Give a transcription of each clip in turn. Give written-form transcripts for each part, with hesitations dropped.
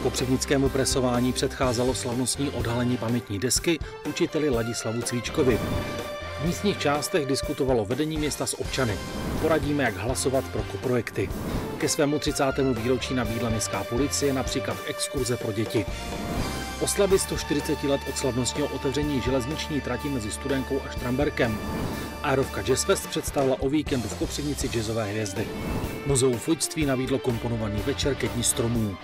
Kopřivnickému presování předcházelo slavnostní odhalení pamětní desky učiteli Ladislavu Cvíčkovi. V místních částech diskutovalo vedení města s občany. Poradíme, jak hlasovat pro koprojekty. Ke svému 30. výročí nabídla městská policie například exkurze pro děti. Oslavy 140 let od slavnostního otevření železniční trati mezi Studenkou a Štramberkem. Aerovka Jazz Fest představila o víkendu v Kopřivnici jazzové hvězdy. Muzeum fojtství nabídlo komponovaný večer ke dni stromů.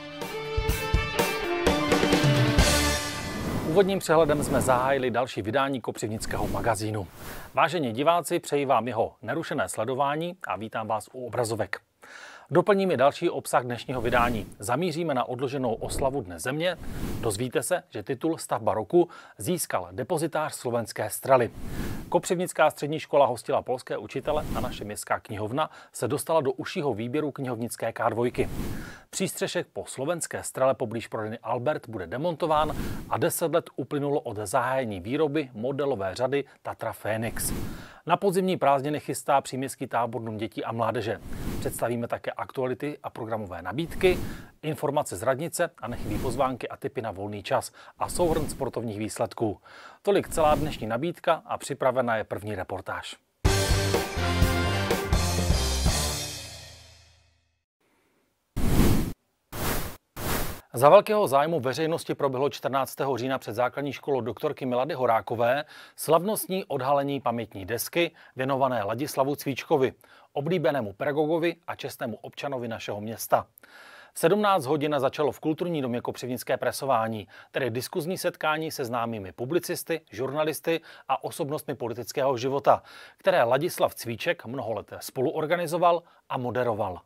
Úvodním přehledem jsme zahájili další vydání Kopřivnického magazínu. Vážení diváci, přeji vám jeho nerušené sledování a vítám vás u obrazovek. Doplním i další obsah dnešního vydání. Zamíříme na odloženou oslavu Dne země. Dozvíte se, že titul Stavba roku získal depozitář slovenské Straly. Kopřivnická střední škola hostila polské učitele a naše městská knihovna se dostala do užšího výběru knihovnické K2. Přístřešek po slovenské Strale poblíž prodejny Albert bude demontován a 10 let uplynulo od zahájení výroby modelové řady Tatra Fénix. Na podzimní prázdniny chystá příměstský tábor Dům dětí a mládeže. Představíme také aktuality a programové nabídky, informace z radnice a nechybí pozvánky a tipy na volný čas a souhrn sportovních výsledků. Tolik celá dnešní nabídka a připravena je první reportáž. Za velkého zájmu veřejnosti proběhlo 14. října před základní školou doktorky Milady Horákové slavnostní odhalení pamětní desky věnované Ladislavu Cvíčkovi, oblíbenému pedagogovi a čestnému občanovi našeho města. V 17 hodin začalo v Kulturní domě Kopřivnické presování, tedy diskuzní setkání se známými publicisty, žurnalisty a osobnostmi politického života, které Ladislav Cvíček mnoho let spoluorganizoval a moderoval.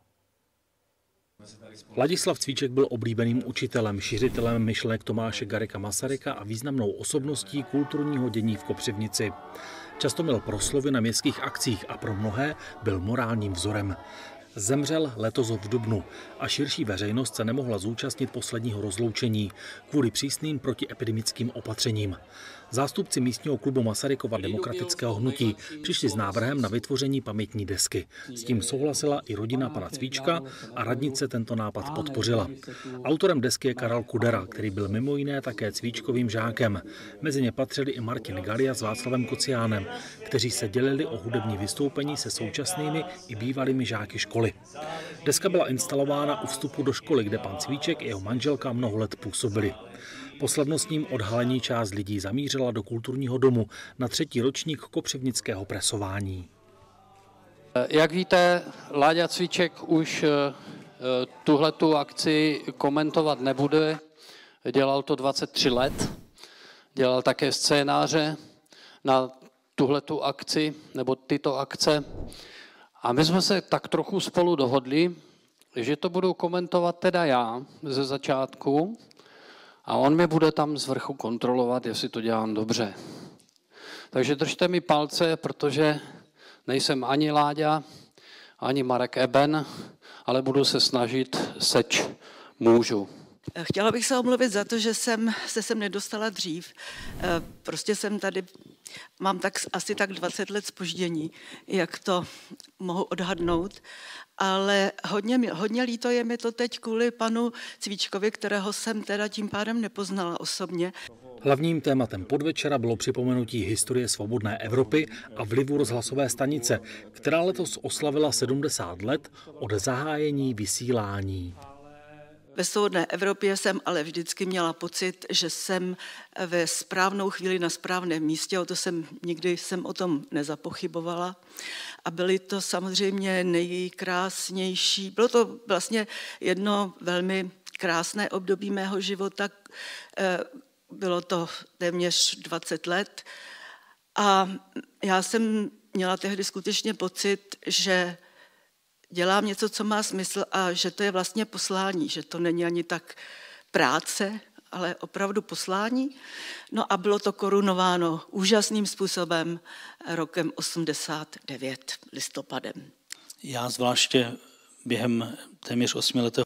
Ladislav Cvíček byl oblíbeným učitelem, šířitelem myšlenek Tomáše Garrigua Masaryka a významnou osobností kulturního dění v Kopřivnici. Často měl proslovy na městských akcích a pro mnohé byl morálním vzorem. Zemřel letos v dubnu a širší veřejnost se nemohla zúčastnit posledního rozloučení kvůli přísným protiepidemickým opatřením. Zástupci místního klubu Masarykova demokratického hnutí přišli s návrhem na vytvoření pamětní desky. S tím souhlasila i rodina pana Cvíčka a radnice tento nápad podpořila. Autorem desky je Karel Kudera, který byl mimo jiné také Cvíčkovým žákem. Mezi ně patřili i Martin Galia s Václavem Kociánem, kteří se dělili o hudební vystoupení se současnými i bývalými žáky školy. Deska byla instalována u vstupu do školy, kde pan Cvíček i jeho manželka mnoho let působili. Po slavnostním odhalení část lidí zamířila do Kulturního domu na 3. ročník kopřivnického presování. Jak víte, Láďa Cvíček už tuhletu akci komentovat nebude. Dělal to 23 let. Dělal také scénáře na tuhletu akci nebo tyto akce. A my jsme se tak trochu spolu dohodli, že to budu komentovat teda já ze začátku a on mě bude tam z vrchu kontrolovat, jestli to dělám dobře. Takže držte mi palce, protože nejsem ani Láďa, ani Marek Eben, ale budu se snažit, seč můžu. Chtěla bych se omluvit za to, že jsem se sem nedostala dřív. Prostě jsem tady, mám asi tak 20 let zpoždění, jak to mohu odhadnout, ale hodně líto je mi to teď kvůli panu Cvíčkovi, kterého jsem teda tím pádem nepoznala osobně. Hlavním tématem podvečera bylo připomenutí historie svobodné Evropy a vlivu rozhlasové stanice, která letos oslavila 70 let od zahájení vysílání. Ve svobodné Evropě jsem ale vždycky měla pocit, že jsem ve správnou chvíli na správném místě, nikdy jsem o tom nezapochybovala. A byly to samozřejmě nejkrásnější, bylo to vlastně jedno velmi krásné období mého života, bylo to téměř 20 let a já jsem měla tehdy skutečně pocit, že dělám něco, co má smysl a že to je vlastně poslání, že to není ani tak práce, ale opravdu poslání. No a bylo to korunováno úžasným způsobem rokem 89, listopadem. Já zvláště během téměř 8letého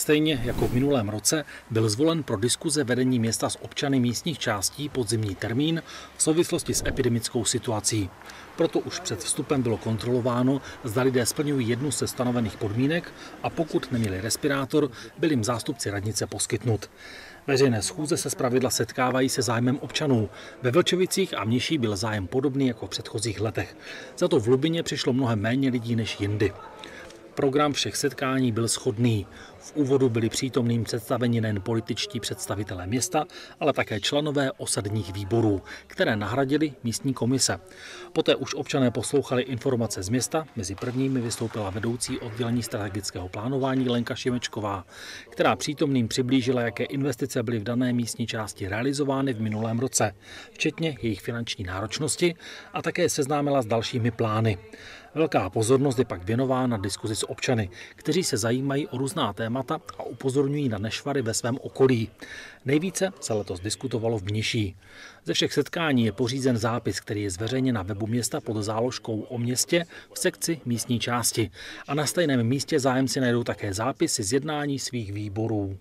Stejně jako v minulém roce byl zvolen pro diskuze vedení města s občany místních částí podzimní termín v souvislosti s epidemickou situací. Proto už před vstupem bylo kontrolováno, zda lidé splňují jednu ze stanovených podmínek a pokud neměli respirátor, byl jim zástupci radnice poskytnut. Veřejné schůze se zpravidla setkávají se zájmem občanů. Ve Vlčovicích a Mniší byl zájem podobný jako v předchozích letech. Za to v Lubině přišlo mnohem méně lidí než jindy. Program všech setkání byl shodný. V úvodu byli přítomným představeni nejen političtí představitelé města, ale také členové osadních výborů, které nahradili místní komise. Poté už občané poslouchali informace z města, mezi prvními vystoupila vedoucí oddělení strategického plánování Lenka Šimečková, která přítomným přiblížila, jaké investice byly v dané místní části realizovány v minulém roce, včetně jejich finanční náročnosti, a také seznámila s dalšími plány. Velká pozornost je pak věnována diskuzi s občany, kteří se zajímají o různá témata a upozorňují na nešvary ve svém okolí. Nejvíce se letos diskutovalo v Mniší. Ze všech setkání je pořízen zápis, který je zveřejněn na webu města pod záložkou o městě v sekci místní části. A na stejném místě zájemci najdou také zápisy z jednání svých výborů.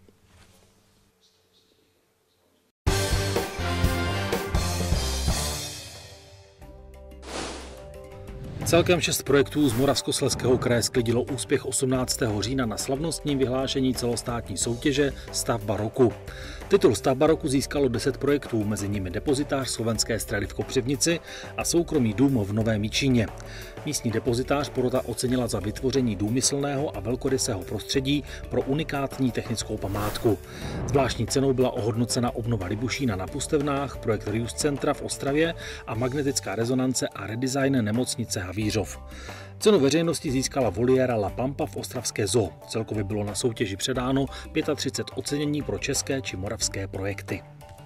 Celkem 6 projektů z Moravskoslezského kraje sklidilo úspěch 18. října na slavnostním vyhlášení celostátní soutěže Stavba roku. Titul Stavba roku získalo 10 projektů, mezi nimi depozitář Slovenské Strely v Kopřivnici a soukromý dům v Novém Jičíně. Místní depozitář porota ocenila za vytvoření důmyslného a velkorysého prostředí pro unikátní technickou památku. Zvláštní cenou byla ohodnocena obnova Libušína na Pustevnách, projekt Rius Centra v Ostravě a magnetická rezonance a redesign nemocnice Havířov. Cenu veřejnosti získala voliéra La Pampa v ostravské zoo. Celkově bylo na soutěži předáno 35 ocenění pro české či moravské projekty.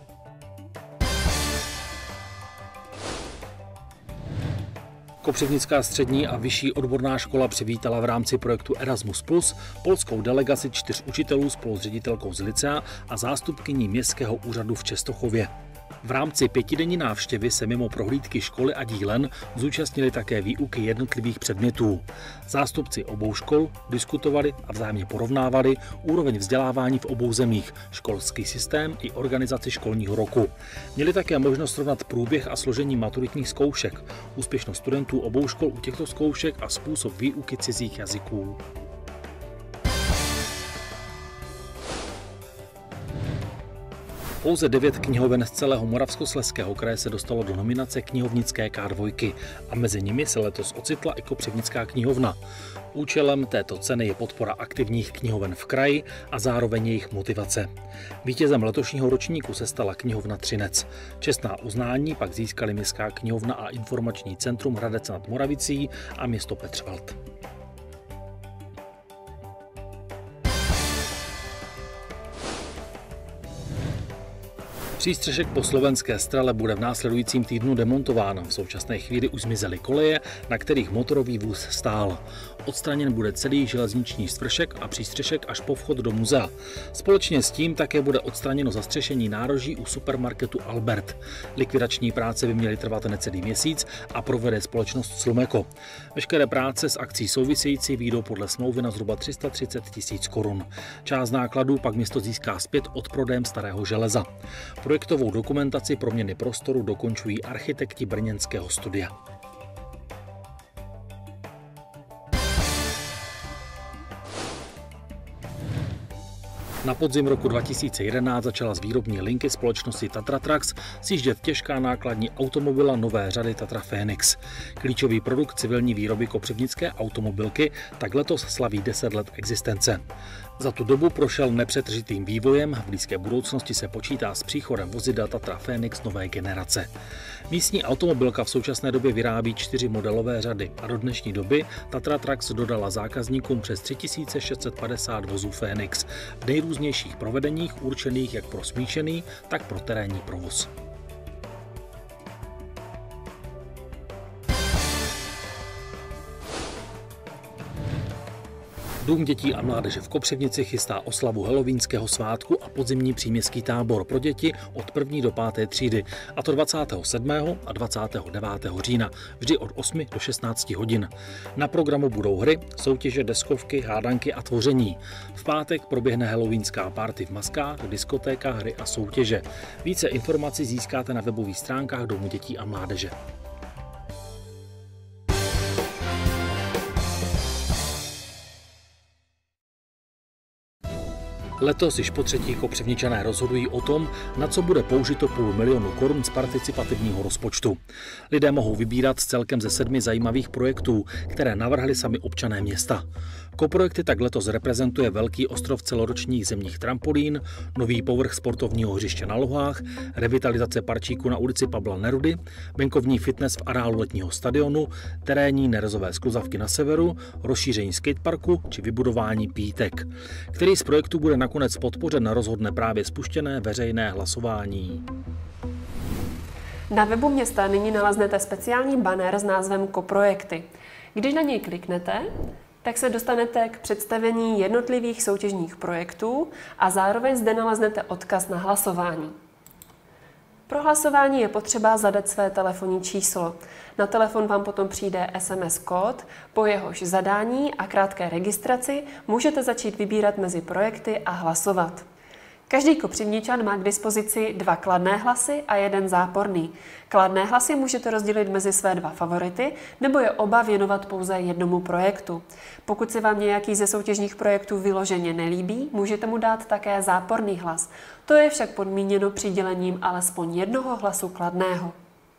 Kopřivnická střední a vyšší odborná škola přivítala v rámci projektu Erasmus+ polskou delegaci 4 učitelů spolu s ředitelkou z lycea a zástupkyní městského úřadu v Čestochově. V rámci 5denní návštěvy se mimo prohlídky školy a dílen zúčastnili také výuky jednotlivých předmětů. Zástupci obou škol diskutovali a vzájemně porovnávali úroveň vzdělávání v obou zemích, školský systém i organizaci školního roku. Měli také možnost srovnat průběh a složení maturitních zkoušek, úspěšnost studentů obou škol u těchto zkoušek a způsob výuky cizích jazyků. Pouze 9 knihoven z celého Moravskoslezského kraje se dostalo do nominace knihovnické K2 a mezi nimi se letos ocitla i Kopřivnická knihovna. Účelem této ceny je podpora aktivních knihoven v kraji a zároveň jejich motivace. Vítězem letošního ročníku se stala knihovna Třinec. Čestná uznání pak získali Městská knihovna a informační centrum Hradec nad Moravicí a město Petřvald. Přístřešek po Slovenské Strele bude v následujícím týdnu demontován. V současné chvíli už zmizely koleje, na kterých motorový vůz stál. Odstraněn bude celý železniční stvršek a přístřešek až po vchod do muzea. Společně s tím také bude odstraněno zastřešení nároží u supermarketu Albert. Likvidační práce by měly trvat necelý měsíc a provede společnost Slumeko. Veškeré práce s akcí související vyjdou podle smlouvy na zhruba 330 000 korun. Část nákladů pak město získá zpět odprodejem starého železa. Projektovou dokumentaci proměny prostoru dokončují architekti brněnského studia. Na podzim roku 2011 začala z výrobní linky společnosti Tatra Trucks sjíždět těžká nákladní automobila nové řady Tatra Fénix. Klíčový produkt civilní výroby kopřivnické automobilky tak letos slaví 10 let existence. Za tu dobu prošel nepřetržitým vývojem, v blízké budoucnosti se počítá s příchodem vozidel Tatra Fénix nové generace. Místní automobilka v současné době vyrábí 4 modelové řady a do dnešní doby Tatra Trucks dodala zákazníkům přes 3650 vozů Fénix v nejrůznějších provedeních určených jak pro smíšený, tak pro terénní provoz. Dům dětí a mládeže v Kopřivnici chystá oslavu halloweenského svátku a podzimní příměstský tábor pro děti od 1. do 5. třídy, a to 27. a 29. října, vždy od 8 do 16 hodin. Na programu budou hry, soutěže, deskovky, hádanky a tvoření. V pátek proběhne halloweenská party v maskách, diskotéka, hry a soutěže. Více informací získáte na webových stránkách Domu dětí a mládeže. Letos již po třetí Kopřivničané rozhodují o tom, na co bude použito 500 000 korun z participativního rozpočtu. Lidé mohou vybírat z celkem ze 7 zajímavých projektů, které navrhli sami občané města. Koprojekty tak letos reprezentuje Velký ostrov celoročních zemních trampolín, nový povrch sportovního hřiště na Lohách, revitalizace parčíku na ulici Pavla Nerudy, venkovní fitness v areálu letního stadionu, terénní nerezové skluzavky na severu, rozšíření skateparku či vybudování pítek. Který z projektů bude nakonec podpořen, rozhodne právě spuštěné veřejné hlasování. Na webu města nyní naleznete speciální banner s názvem Koprojekty. Když na něj kliknete, tak se dostanete k představení jednotlivých soutěžních projektů a zároveň zde naleznete odkaz na hlasování. Pro hlasování je potřeba zadat své telefonní číslo. Na telefon vám potom přijde SMS kód, po jehož zadání a krátké registraci můžete začít vybírat mezi projekty a hlasovat. Každý Kopřivničan má k dispozici 2 kladné hlasy a 1 záporný. Kladné hlasy můžete rozdělit mezi své 2 favority nebo je oba věnovat pouze jednomu projektu. Pokud se vám nějaký ze soutěžních projektů vyloženě nelíbí, můžete mu dát také záporný hlas. To je však podmíněno přidělením alespoň 1 hlasu kladného.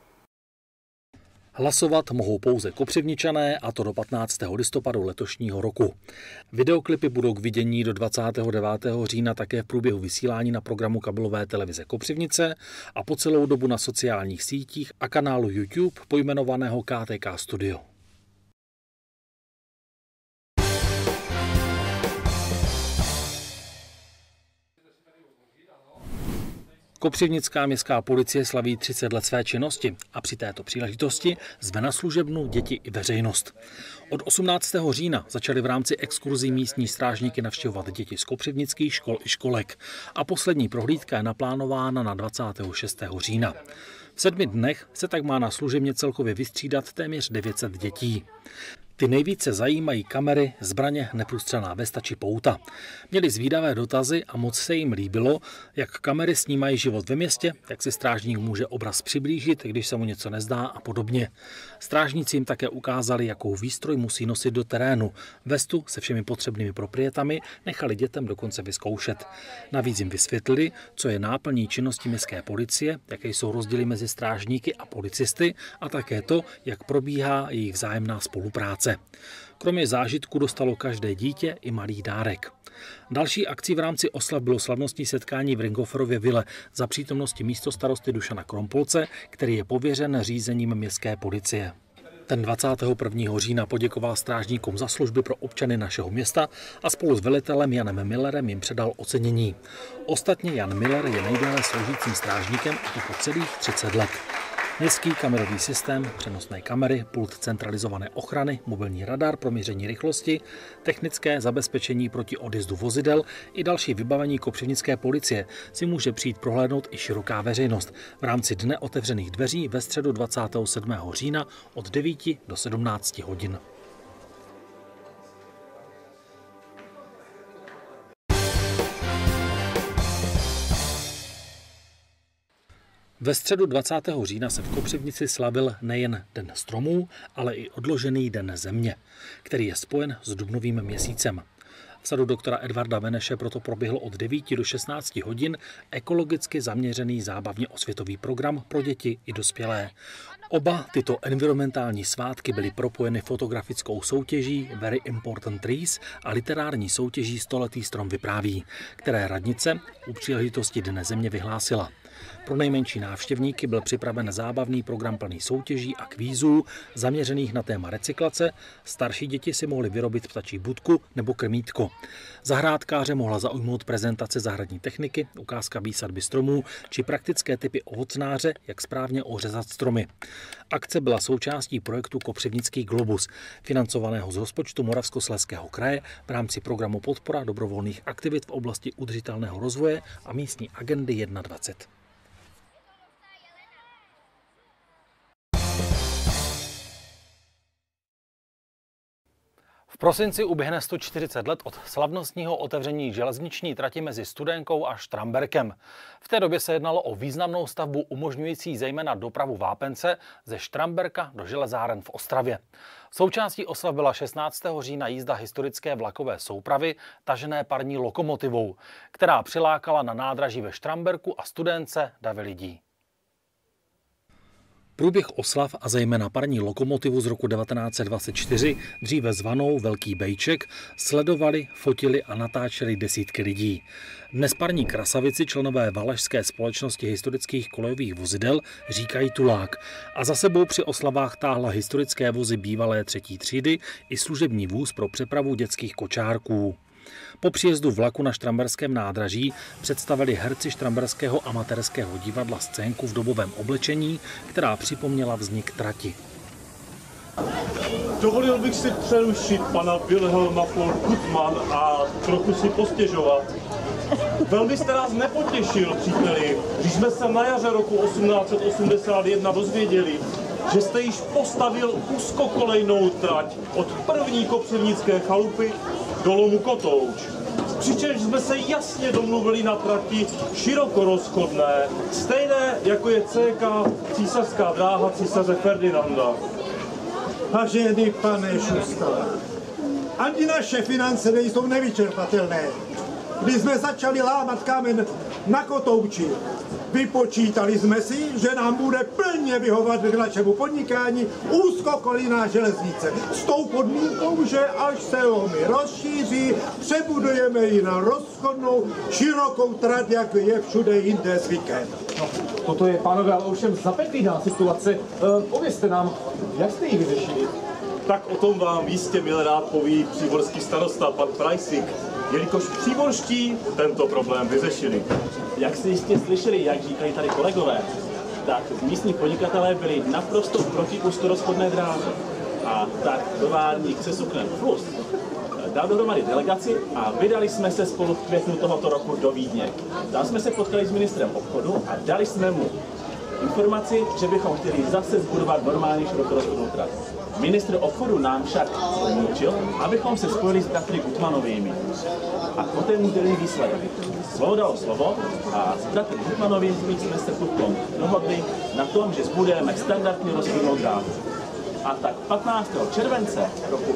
Hlasovat mohou pouze Kopřivničané, a to do 15. listopadu letošního roku. Videoklipy budou k vidění do 29. října také v průběhu vysílání na programu kabelové televize Kopřivnice a po celou dobu na sociálních sítích a kanálu YouTube pojmenovaného KTK Studio. Kopřivnická městská policie slaví 30 let své činnosti a při této příležitosti zve na služebnu děti i veřejnost. Od 18. října začaly v rámci exkurzí místní strážníky navštěvovat děti z kopřivnických škol i školek a poslední prohlídka je naplánována na 26. října. V 7 dnech se tak má na služebně celkově vystřídat téměř 900 dětí. Ty nejvíce zajímají kamery, zbraně, neprůstřelná vesta či pouta. Měli zvídavé dotazy a moc se jim líbilo, jak kamery snímají život ve městě, jak si strážník může obraz přiblížit, když se mu něco nezdá a podobně. Strážníci jim také ukázali, jakou výstroj musí nosit do terénu. Vestu se všemi potřebnými proprietami nechali dětem dokonce vyzkoušet. Navíc jim vysvětlili, co je náplní činnosti městské policie, jaké jsou rozdíly mezi strážníky a policisty a také to, jak probíhá jejich vzájemná spolupráce. Kromě zážitku dostalo každé dítě i malý dárek. Další akcí v rámci oslav bylo slavnostní setkání v Ringhoferově vile za přítomnosti místostarosty Dušana Krompolce, který je pověřen řízením městské policie. Ten 21. října poděkoval strážníkům za služby pro občany našeho města a spolu s velitelem Janem Millerem jim předal ocenění. Ostatně Jan Miller je nejdéle sloužícím strážníkem, a to po celých 30 let. Městský kamerový systém, přenosné kamery, pult centralizované ochrany, mobilní radar pro měření rychlosti, technické zabezpečení proti odjezdu vozidel i další vybavení kopřivnické policie si může přijít prohlédnout i široká veřejnost v rámci Dne otevřených dveří ve středu 27. října od 9 do 17 hodin. Ve středu 20. října se v Kopřivnici slavil nejen Den stromů, ale i odložený Den země, který je spojen s dubnovým měsícem. V sadu doktora Edvarda Veneše proto proběhl od 9 do 16 hodin ekologicky zaměřený zábavně osvětový program pro děti i dospělé. Oba tyto environmentální svátky byly propojeny fotografickou soutěží Very Important Trees a literární soutěží Stoletý strom vypráví, které radnice u příležitosti Dne země vyhlásila. Pro nejmenší návštěvníky byl připraven zábavný program plný soutěží a kvízů zaměřených na téma recyklace. Starší děti si mohly vyrobit ptačí budku nebo krmítko. Zahrádkáře mohla zaujmout prezentace zahradní techniky, ukázka výsadby stromů či praktické typy ovocnáře, jak správně ořezat stromy. Akce byla součástí projektu Kopřivnický globus, financovaného z rozpočtu Moravskoslezského kraje v rámci programu Podpora dobrovolných aktivit v oblasti udržitelného rozvoje a místní agendy 21. V prosinci uběhne 140 let od slavnostního otevření železniční trati mezi Studénkou a Štramberkem. V té době se jednalo o významnou stavbu umožňující zejména dopravu vápence ze Štramberka do železáren v Ostravě. Součástí oslav byla 16. října jízda historické vlakové soupravy tažené parní lokomotivou, která přilákala na nádraží ve Štramberku a Studénce davy lidí. Průběh oslav a zejména parní lokomotivu z roku 1924, dříve zvanou Velký Bejček, sledovali, fotili a natáčeli desítky lidí. Dnes parní krasavici členové Valašské společnosti historických kolejových vozidel říkají Tulák a za sebou při oslavách táhla historické vozy bývalé 3. třídy i služební vůz pro přepravu dětských kočárků. Po příjezdu vlaku na štramberském nádraží představili herci štramberského amatérského divadla scénku v dobovém oblečení, která připomněla vznik trati. Dovolil bych si přerušit pana Wilhelma von Gutmann a trochu si postěžovat. Velmi jste nás nepotěšil, příteli, když jsme se na jaře roku 1881 dozvěděli, že jste již postavil úzkokolejnou trať od první kopřivnické chalupy do lomu Kotouč. Přičemž jsme se jasně domluvili na trati širokorozchodné, stejné jako je CK Císařská dráha císaře Ferdinanda. Vážený pane Šustale, ani naše finance nejsou nevyčerpatelné. Když jsme začali lámat kámen na Kotouči, vypočítali jsme si, že nám bude plně vyhovat k našemu podnikání úzkokolejná železnice. S tou podmínkou, že až se lomy rozšíří, přebudujeme ji na rozchodnou, širokou trať, jak je všude jinde zvykem. No, toto je, pánové, ale ovšem zapeklitá situace. Povězte nám, jak jste ji vyřešili? Tak o tom vám jistě milé rád poví příborský starosta, pan Prajsik, jelikož příborští tento problém vyřešili. Jak jste jistě slyšeli, jak říkají tady kolegové, tak místní podnikatelé byli naprosto proti úzkorozchodné dráze. A tak továrník Cesuklen Plus dal dohromady delegaci a vydali jsme se spolu v květnu tohoto roku do Vídně. Tam jsme se potkali s ministrem obchodu a dali jsme mu informaci, že bychom chtěli zase zbudovat normální širokorozchodnou trať. Ministr obchodu nám však donutil, abychom se spojili s bratry Gutmanovými. A poté byl výsledek. Slovo dalo slovo a s bratry Gutmanovými jsme se potom dohodli na tom, že zbudujeme standardní rozchodnou dráhu. A tak 15. července roku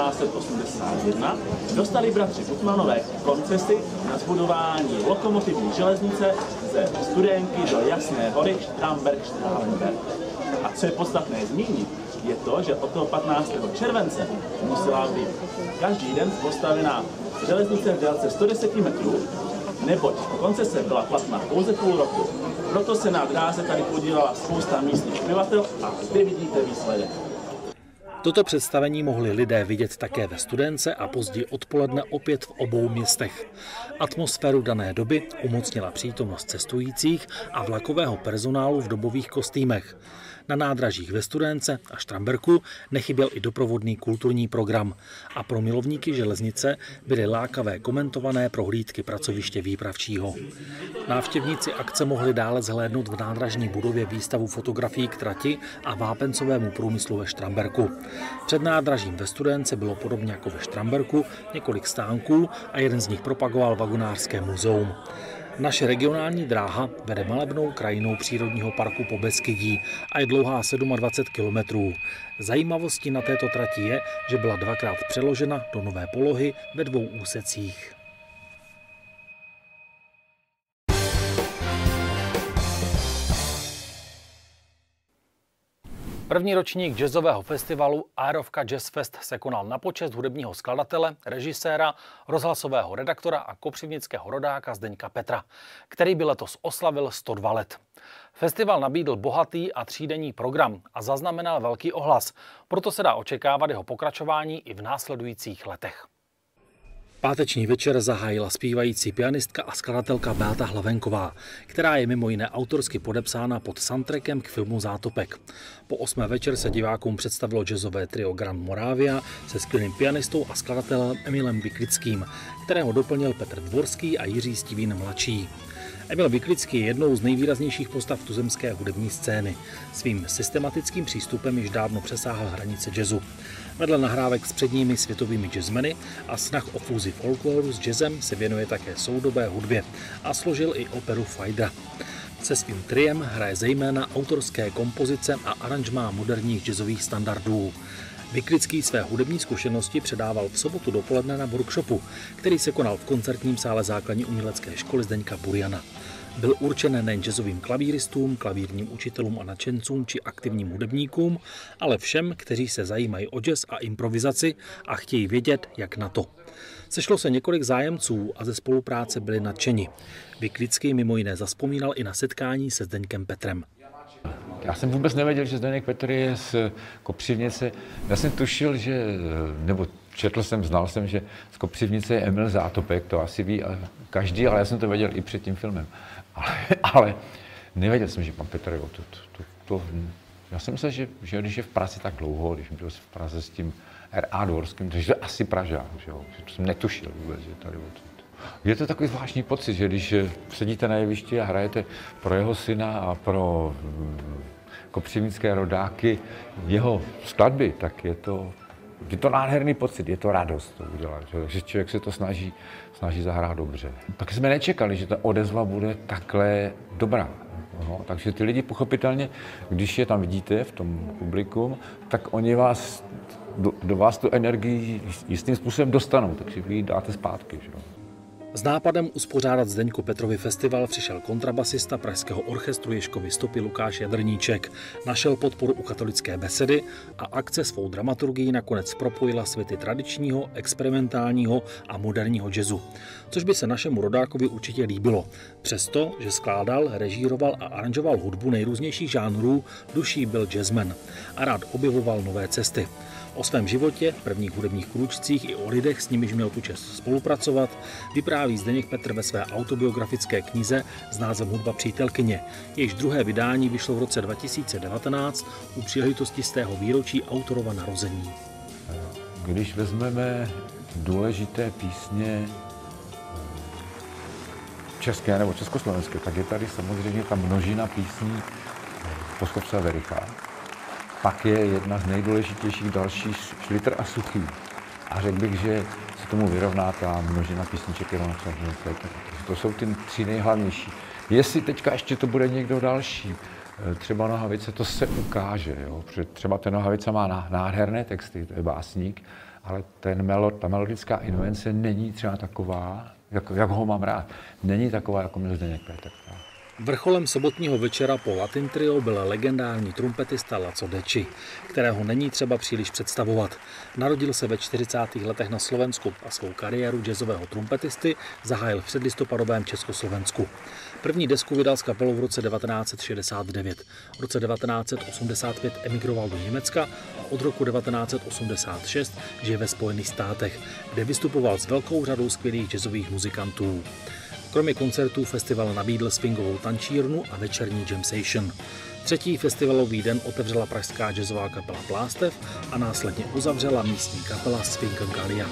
1881 dostali bratři Gutmanové koncesi na zbudování lokomotivní železnice ze Studénky do Jasné Hory Štramberk-Štrálenberg. A co je podstatné zmínit, je to, že od toho 15. července musela být každý den postavená železnice v délce 110 metrů, neboť koncese byla platná pouze půl roku. Proto se na dráze tady podílela spousta místních obyvatel a zde vidíte výsledek. Toto představení mohli lidé vidět také ve Studénce a později odpoledne opět v obou městech. Atmosféru dané doby umocnila přítomnost cestujících a vlakového personálu v dobových kostýmech. Na nádražích ve Studénce a Štramberku nechyběl i doprovodný kulturní program a pro milovníky železnice byly lákavé komentované prohlídky pracoviště výpravčího. Návštěvníci akce mohli dále zhlédnout v nádražní budově výstavu fotografií k trati a vápencovému průmyslu ve Štramberku. Před nádražím ve Studénce bylo podobně jako ve Štramberku několik stánků a jeden z nich propagoval vagonářské muzeum. Naše regionální dráha vede malebnou krajinou přírodního parku Pobeskydí a je dlouhá 27 kilometrů. Zajímavostí na této trati je, že byla dvakrát přeložena do nové polohy ve 2 úsecích. První ročník jazzového festivalu Aerovka Jazz Fest se konal na počest hudebního skladatele, režiséra, rozhlasového redaktora a kopřivnického rodáka Zdeňka Petra, který by letos oslavil 102 let. Festival nabídl bohatý a třídenní program a zaznamenal velký ohlas, proto se dá očekávat jeho pokračování i v následujících letech. Páteční večer zahájila zpívající pianistka a skladatelka Beata Hlavenková, která je mimo jiné autorsky podepsána pod soundtrackem k filmu Zátopek. Po 8. večer se divákům představilo jazzové trio Grand Moravia se skvělým pianistou a skladatelem Emilem Vyklickým, kterého doplnil Petr Dvorský a Jiří Stivín mladší. Emil Vyklický je jednou z nejvýraznějších postav tuzemské hudební scény. Svým systematickým přístupem již dávno přesáhl hranice jazzu. Vedle nahrávek s předními světovými jazzmeny a snah o fúzi folkloru s jazzem se věnuje také soudobé hudbě a složil i operu Fajdra. Se svým triem hraje zejména autorské kompozice a aranžmá moderních jazzových standardů. Vyklický své hudební zkušenosti předával v sobotu dopoledne na workshopu, který se konal v koncertním sále základní umělecké školy Zdeňka Buriana. Byl určen nejen jazzovým klavíristům, klavírním učitelům a nadšencům či aktivním hudebníkům, ale všem, kteří se zajímají o jazz a improvizaci a chtějí vědět, jak na to. Sešlo se několik zájemců a ze spolupráce byli nadšeni. Vyklický mimo jiné zavzpomínal i na setkání se Zdeňkem Petrem. Já jsem vůbec nevěděl, že Zdeněk Petr je z Kopřivnice. Já jsem tušil, že, nebo četl jsem, znal jsem, že z Kopřivnice je Emil Zátopek, to asi ví každý, ale já jsem to věděl i před tím filmem. Ale nevěděl jsem, že pan Petr je já jsem myslel, že když je v Praze tak dlouho, když byl v Praze s tím R.A. Dvorským, takže to asi Pražák, že to jsem netušil vůbec, že tady je to takový zvláštní pocit, že když sedíte na jevišti a hrajete pro jeho syna a pro kopřivnické rodáky jeho skladby, tak je to nádherný pocit, je to radost to udělat, že člověk se to snaží zahrát dobře. Tak jsme nečekali, že ta odezva bude takhle dobrá. No, takže ty lidi pochopitelně, když je tam vidíte v tom publikum, tak oni do vás tu energii jistým způsobem dostanou, takže vy ji dáte zpátky. Že? S nápadem uspořádat Zdeňku Petrovi festival přišel kontrabasista pražského orchestru Ježkovy stopy Lukáš Jadrníček, našel podporu u Katolické besedy a akce svou dramaturgií nakonec propojila světy tradičního, experimentálního a moderního jazzu, což by se našemu rodákovi určitě líbilo. Přesto, že skládal, režíroval a aranžoval hudbu nejrůznějších žánrů, duší byl jazzman a rád objevoval nové cesty. O svém životě, prvních hudebních krůčcích i o lidech, s nimiž měl tu čest spolupracovat, vypráví Zdeněk Petr ve své autobiografické knize s názvem Hudba přítelkyně. Jejíž druhé vydání vyšlo v roce 2019 u příležitosti z tého výročí autorova narození. Když vezmeme důležité písně české nebo československé, tak je tady samozřejmě ta množina písní Poskopce a Vericha. Pak je jedna z nejdůležitějších dalších Šlitr a Suchý. A řekl bych, že se tomu vyrovná ta množina písniček Ivana Černohorského. To jsou ty tři nejhlavnější. Jestli teďka ještě to bude někdo další, třeba Nohavice, to se ukáže. Jo? Protože třeba ten Nohavice má nádherné texty, to je básník, ale ta melodická invence není třeba taková, jak ho mám rád. Není taková, jako měl Zdeněk Petr. Vrcholem sobotního večera po Latin Trio byl legendární trumpetista Laco Deči, kterého není třeba příliš představovat. Narodil se ve 40. letech na Slovensku a svou kariéru jazzového trumpetisty zahájil v předlistopadovém Československu. První desku vydal s kapelou v roce 1969. V roce 1985 emigroval do Německa a od roku 1986 žije ve Spojených státech, kde vystupoval s velkou řadou skvělých jazzových muzikantů. Kromě koncertů festival nabídl swingovou tančírnu a večerní jam session. Třetí festivalový den otevřela pražská jazzová kapela Plástev a následně uzavřela místní kapela Sfinkenkalia.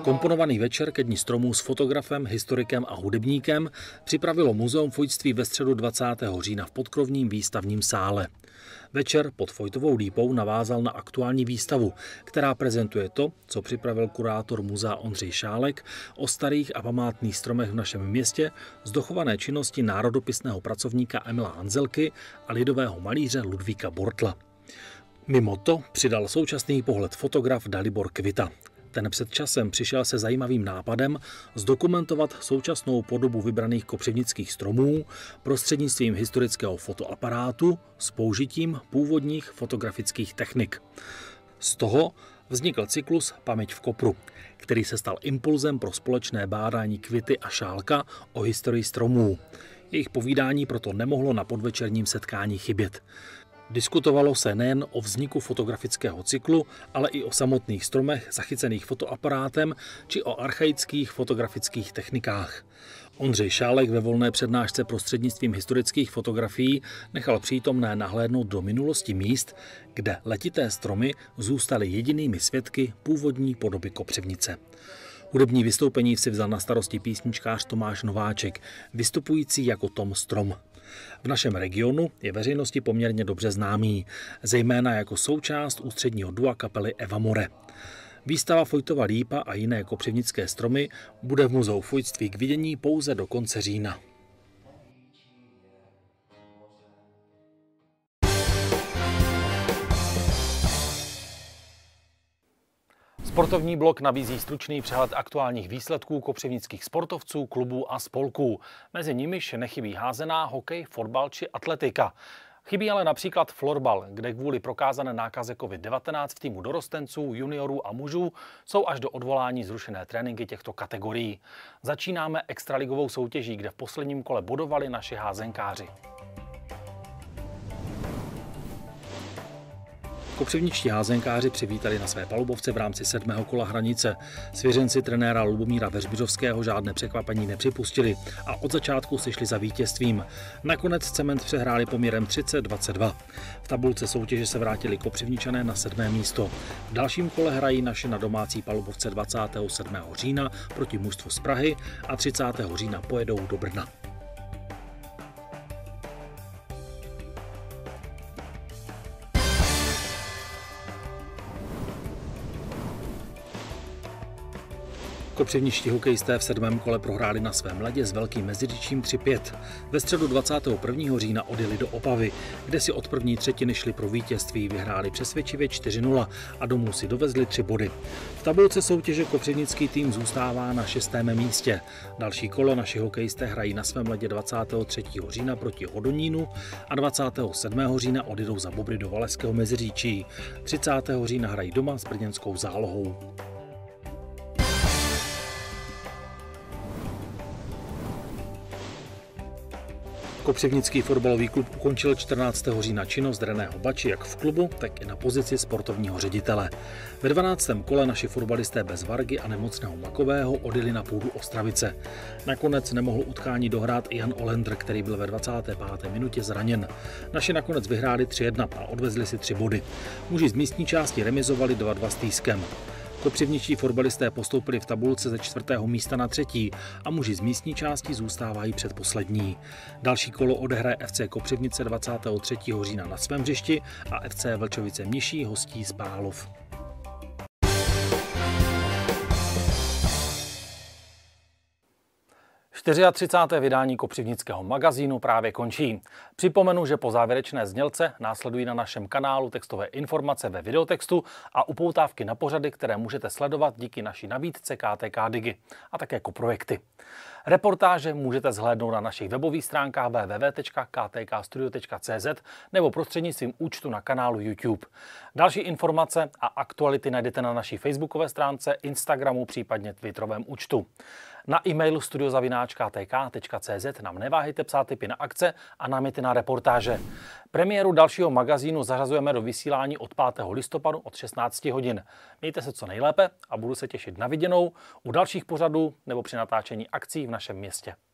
Komponovaný večer ke dni stromů s fotografem, historikem a hudebníkem připravilo Muzeum fojtství ve středu 20. října v Podkrovním výstavním sále. Večer pod Fojtovou lípou navázal na aktuální výstavu, která prezentuje to, co připravil kurátor muzea Ondřej Šálek o starých a památných stromech v našem městě z dochované činnosti národopisného pracovníka Emila Hanzelky a lidového malíře Ludvíka Bortla. Mimo to přidal současný pohled fotograf Dalibor Kvita. Ten před časem přišel se zajímavým nápadem zdokumentovat současnou podobu vybraných kopřivnických stromů prostřednictvím historického fotoaparátu s použitím původních fotografických technik. Z toho vznikl cyklus Paměť v kopru, který se stal impulzem pro společné bádání Kvity a Šálka o historii stromů. Jejich povídání proto nemohlo na podvečerním setkání chybět. Diskutovalo se nejen o vzniku fotografického cyklu, ale i o samotných stromech zachycených fotoaparátem či o archaických fotografických technikách. Ondřej Šálek ve volné přednášce prostřednictvím historických fotografií nechal přítomné nahlédnout do minulosti míst, kde letité stromy zůstaly jedinými svědky původní podoby Kopřivnice. Hudební vystoupení si vzal na starosti písničkář Tomáš Nováček, vystupující jako Tom Strom. V našem regionu je veřejnosti poměrně dobře známý, zejména jako součást ústředního dua kapely Eva More. Výstava Fojtova lípa a jiné kopřivnické stromy bude v Muzeu fojtství k vidění pouze do konce října. Sportovní blok nabízí stručný přehled aktuálních výsledků kopřivnických sportovců, klubů a spolků. Mezi nimiž nechybí házená, hokej, fotbal či atletika. Chybí ale například florbal, kde kvůli prokázané nákaze COVID-19 v týmu dorostenců, juniorů a mužů jsou až do odvolání zrušené tréninky těchto kategorií. Začínáme extraligovou soutěží, kde v posledním kole bodovali naši házenkáři. Kopřivničtí házenkáři přivítali na své palubovce v rámci 7. kola hranice. Svěřenci trenéra Lubomíra Veřbiřovského žádné překvapení nepřipustili a od začátku se šli za vítězstvím. Nakonec Cement přehráli poměrem 30-22. V tabulce soutěže se vrátili Kopřivničané na 7. místo. V dalším kole hrají naši na domácí palubovce 27. října proti mužstvu z Prahy a 30. října pojedou do Brna. Kopřivničtí hokejisté v 7. kole prohráli na svém ledě s Velkým Meziříčím 3-5. Ve středu 21. října odjeli do Opavy, kde si od první třetiny šli pro vítězství, vyhráli přesvědčivě 4-0 a domů si dovezli 3 body. V tabulce soutěže kopřivnický tým zůstává na 6. místě. Další kolo naši hokejisté hrají na svém ledě 23. října proti Hodonínu a 27. října odjedou za Bobry do Valašského Meziříčí. 30. října hrají doma s brněnskou Zálohou. Kopřivnický fotbalový klub ukončil 14. října činnost Reného Bači jak v klubu, tak i na pozici sportovního ředitele. Ve 12. kole naši fotbalisté bez Vargy a nemocného Makového odjeli na půdu Ostravice. Nakonec nemohl utkání dohrát i Jan Olendr, který byl ve 25. minutě zraněn. Naši nakonec vyhráli 3-1 a odvezli si 3 body. Muži z místní části remizovali 2-2 s Týskem. Kopřivničtí fotbalisté postoupili v tabulce ze 4. místa na 3. a muži z místní části zůstávají předposlední. Další kolo odehraje FC Kopřivnice 23. října na svém hřišti a FC Vlčovice Mniší hostí Spálov. A 34. vydání Kopřivnického magazínu právě končí. Připomenu, že po závěrečné znělce následují na našem kanálu textové informace ve videotextu a upoutávky na pořady, které můžete sledovat díky naší nabídce KTK Digi a také koprojekty. Reportáže můžete zhlédnout na našich webových stránkách www.ktkstudio.cz nebo prostřednictvím účtu na kanálu YouTube. Další informace a aktuality najdete na naší facebookové stránce, Instagramu, případně Twitterovém účtu. Na e-mailu studio@ktk.cz nám neváhejte psát tipy na akce a náměty na reportáže. Premiéru dalšího magazínu zařazujeme do vysílání od 5. listopadu od 16 hodin. Mějte se co nejlépe a budu se těšit na viděnou u dalších pořadů nebo při natáčení akcí v našem městě.